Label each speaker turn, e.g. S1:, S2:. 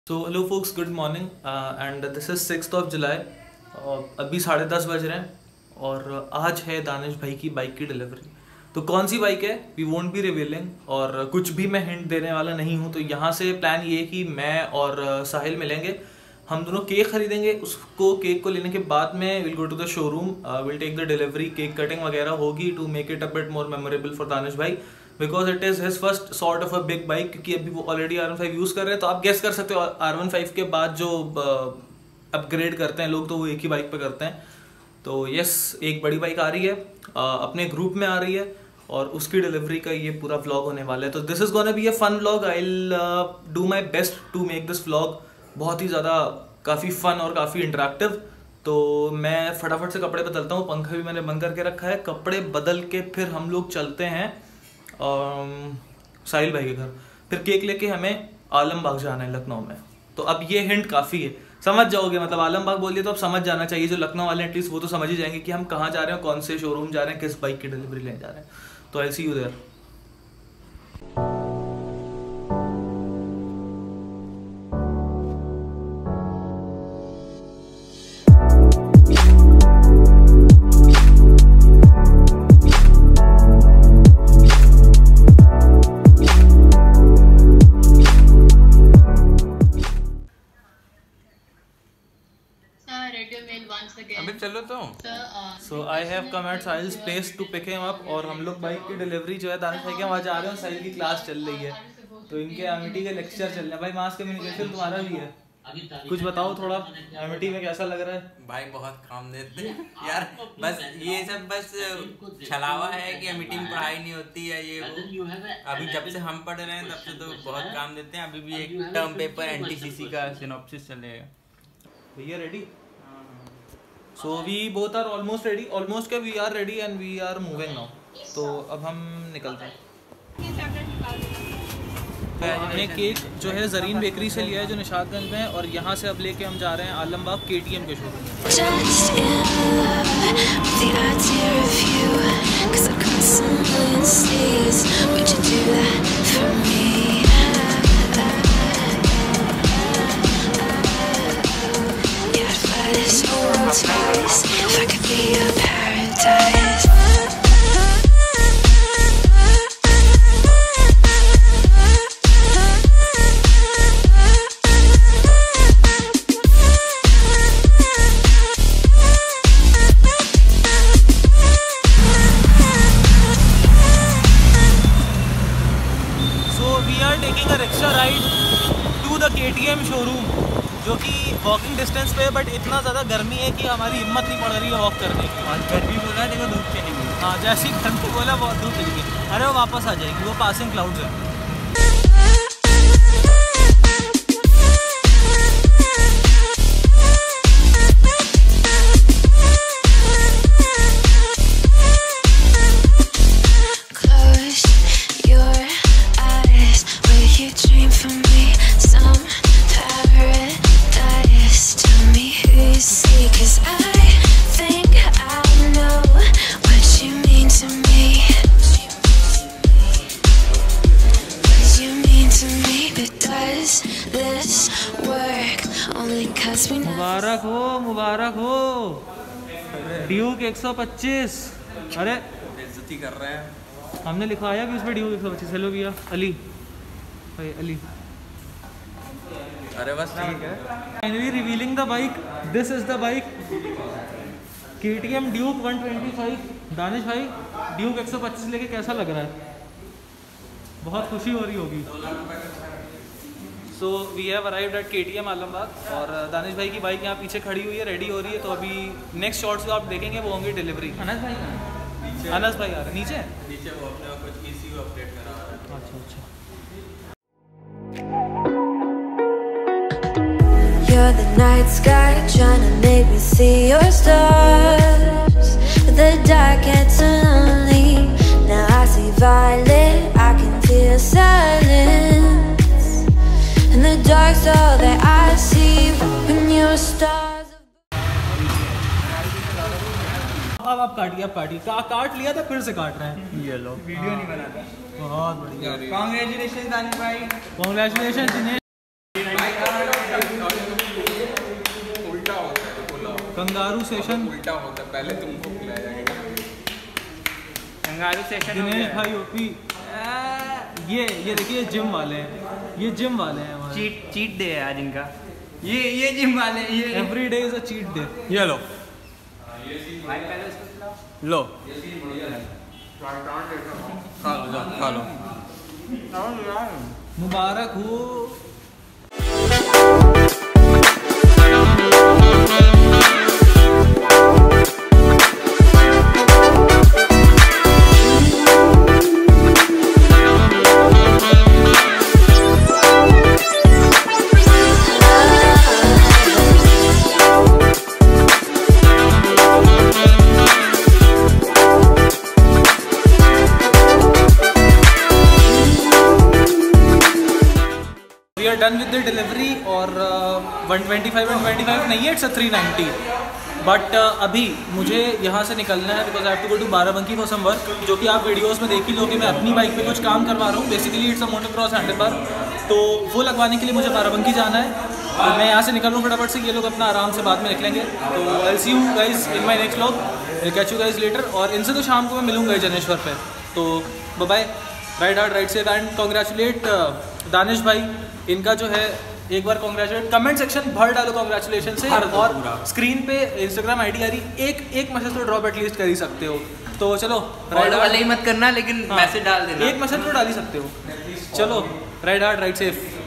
S1: So hello folks, good morning and this is 6th July. अभी 10:30 बज रहे हैं और आज है दानिश भाई की बाइक की डिलीवरी। तो कौन सी बाइक है वी वोंट बी रिवीलिंग, और कुछ भी मैं हिंट देने वाला नहीं हूँ। तो यहाँ से प्लान ये है कि मैं और साहिल मिलेंगे, हम दोनों केक खरीदेंगे। उसको केक को लेने के बाद में will go to the showroom, will take the delivery, cake cutting वगैरह होगी to make it a bit more memorable for Danish भाई, because it is his first sort of a big bike. क्योंकि अभी वो ऑलरेडी R15 यूज़ कर रहे हैं, तो आप गेस कर सकते हो R15 के बाद जो अपग्रेड करते हैं लोग, तो वो एक ही बाइक पे करते हैं। तो यस, एक बड़ी बाइक आ रही है, अपने ग्रुप में आ रही है, और उसकी डिलीवरी का ये पूरा व्लॉग होने वाला है। तो this is gonna be a fun vlog. I will do my best to make this vlog बहुत ही ज़्यादा काफ़ी फन और काफ़ी इंटरेक्टिव। तो मैं फटाफट से कपड़े बदलता हूँ, पंखा भी मैंने बंद करके रखा है। कपड़े बदल के फिर हम लोग चलते हैं साहिल भाई के घर, फिर केक लेके हमें आलमबाग जाना है लखनऊ में। तो अब ये हिंट काफ़ी है, समझ जाओगे। मतलब आलमबाग बोलिए तो अब समझ जाना चाहिए, जो लखनऊ वाले एटलीस्ट वो तो समझ ही जाएंगे कि हम कहाँ जा रहे हैं, कौन से शोरूम जा रहे हैं, किस बाइक की डिलीवरी लेने जा रहे हैं। तो आई सी यू देयर।
S2: अभी चलो तो।
S1: So I have come at Sahil's place to pick him up, और हम लोग बाइक की डिलीवरी जो है दानिश भाई के वहाँ जा रहे हैं। साहिल की क्लास चल रही है, तो इनके एमिटी के लेक्चर चल रहे हैं। भाई मास कम्युनिकेशन तुम्हारा भी है, कुछ बताओ थोड़ा, एमिटी में कैसा लग रहा है?
S2: भाई बहुत काम देते हैं यार, बस ये सब बस छलावा है कि एमिटी में पढ़ाई नहीं होती है ये वो। अभी जब से हम पढ़ रहे हैं तब से तो बहुत काम देते हैं। अभी भी एक टर्म पेपर NTCC का सिनॉप्सिस चलेगा।
S1: भैया ready? So we both are almost ready, almost क्या, we are ready and we are moving now. तो अब हम निकलते हैं। हमने केक जो है जरीन बेकरी से लिया है, जो निशातगंज में है, और यहाँ से अब लेके हम जा रहे हैं आलमबाग KTM के शोरूम।
S3: If I could be a paradise.
S1: So we are taking a rickshaw ride to the KTM showroom, जो कि वॉकिंग डिस्टेंस पे है, बट इतना ज़्यादा गर्मी है कि हमारी हिम्मत नहीं पड़ रही है वॉक करने की।
S2: और गर्मी बोला देखो, धूप चली गई।
S1: हाँ, जैसे ही गर्मी बोला बहुत धूप चली गई। अरे वो वापस आ जाएगी, वो पासिंग क्लाउड्स है। मुबारक हो, मुबारक हो ड्यूक 125। अरे
S2: बेइज्जती कर रहे हैं,
S1: हमने लिखवाया भी उस पर ड्यूक 125। हेलो भैया, अली भाई, अली।
S2: अरे बस ठीक है।
S1: Finally revealing the bike, this is the bike KTM Duke 125। Danish भाई, ड्यूक 125 लेके कैसा लग रहा है? बहुत खुशी हो रही होगी। So we have arrived at KTM Alambagh, और दानिश भाई की बाइक यहाँ पीछे खड़ी हुई है, रेडी हो रही है। तो अभी नेक्स्ट शॉट्स जो आप देखेंगे वो होंगे डिलीवरी। अनस भाई नीचे, अनस भाई आ रहे नीचे
S2: नीचे, वो अपने कुछ ECU अपडेट करा रहा है।
S1: अच्छा अच्छा।
S3: You're the night sky trying to make me see your stars, but the dark gets so lonely. Now I see violet, I can feel silence, and the dark's all that I see when your stars.
S1: अब आप काटिए, आप काटिए। काट लिया था, फिर से काट रहे हैं।
S2: ये लो, वीडियो नहीं बनाता।
S1: बहुत बढ़िया,
S2: कांग्रेचुलेशन दानिश भाई।
S1: कांग्रेचुलेशन दिनेश। कंगारू सेशन
S2: उल्टा होता, पहले तुमको खिलाया जाएगा।
S4: कंगारू सेशन हो
S1: दिनेश
S4: गया।
S1: भाई ओपी। ये देखिए जिम वाले हैं, ये जिम वाले हैं हमारे।
S4: चीट डे है आज इनका। ये जिम वाले ये
S1: every day is a cheat day.
S2: ये लो
S4: भाई पहले उसको खिलाओ।
S2: लो खा लो।
S1: मुबारक हो। We are done with the delivery और 125 नहीं है, इट्स 390। बट अभी मुझे यहाँ से निकलना है because I have to go to Barabanki for some work, जो कि आप वीडियोस में देख ही लो कि मैं अपनी बाइक पे कुछ काम करवा रहा हूँ। Basically it's a motocross handlebar, तो वो लगवाने के लिए मुझे बाराबंकी जाना है। तो मैं यहाँ से निकल रहा हूँ फटाफट से, ये लोग अपना आराम से बाद में निकलेंगे। तो I see you guys in my next vlog, will catch you guys later. और इनसे तो शाम को मैं मिलूंगा जनेश्वर पे। तो bye, ride hard ride safe and congratulate Danish भाई। इनका जो है एक बार कॉन्ग्रेचुलेट, कमेंट सेक्शन भर डालो कॉन्ग्रेचुलेशन से। और स्क्रीन पे इंस्टाग्राम आईडी आ रही, एक मैसेज तो ड्रॉप एटलीस्ट कर ही सकते हो। तो चलो
S4: राइड वाले ही मत करना, लेकिन मैसेज डाल देना।
S1: एक मैसेज तो डाल ही सकते हो। चलो राइड हार्ड राइड सेफ।